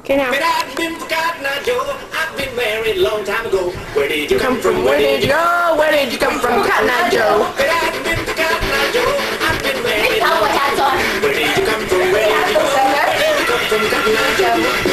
Okay, now. But I've been forgotten, now, Joe. I've been married a long time ago. Where did you come from? Where did you go? Where did you come from, Cotton Eye Joe? But I've been forgotten, now, Joe. I've been married a long time ago. Tao qua cha rồi. Where did you come from? Where did you go? Where did you come from, Cotton Eye Joe?